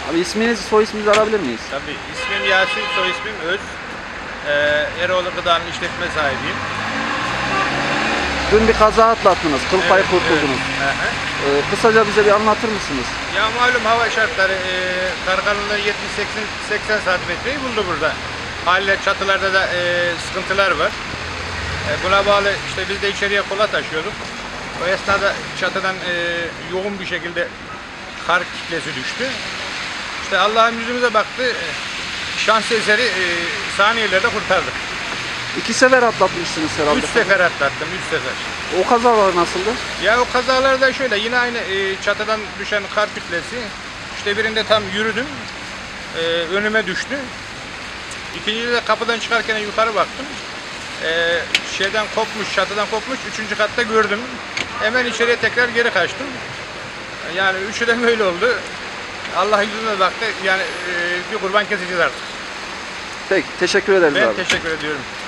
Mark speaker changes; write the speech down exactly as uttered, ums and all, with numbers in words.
Speaker 1: Abi isminizi, soy isminizi alabilir miyiz?
Speaker 2: Tabii. İsmim Yasin, soy ismim Öz. Ee, Eroğlu Gıda'nın işletme sahibiyim.
Speaker 1: Dün bir kaza atlattınız, kıl payı
Speaker 2: Evet,
Speaker 1: kurtuldunuz.
Speaker 2: evet. Hı hı.
Speaker 1: Ee, kısaca bize bir anlatır mısınız?
Speaker 2: Ya malum hava şartları e, kar kalınlığı yetmiş seksen santimetreyi buldu burada. Haliyle çatılarda da e, sıkıntılar var. E, buna bağlı işte biz de içeriye kola taşıyorduk. O esnada çatıdan e, yoğun bir şekilde kar kitlesi düştü. İşte Allah'ın yüzümüze baktı. E, şans eseri e, saniyelerde kurtardık.
Speaker 1: İki sefer atlatmışsınız herhalde.
Speaker 2: Üç sefer atlattım, üç sefer.
Speaker 1: O kazalar nasıldı?
Speaker 2: Ya o kazalarda şöyle yine aynı e, çatıdan düşen kar kütlesi. İşte birinde tam yürüdüm. E, önüme düştü. İkincide de kapıdan çıkarken yukarı baktım. E, şeyden kopmuş, çatıdan kopmuş. Üçüncü katta gördüm. Hemen içeriye tekrar geri kaçtım. Yani üçü de böyle oldu. Allah yüzüme baktı. Yani e, bir kurban keseceğiz artık.
Speaker 1: Peki, teşekkür ederiz
Speaker 2: Ben
Speaker 1: abi.
Speaker 2: teşekkür ediyorum.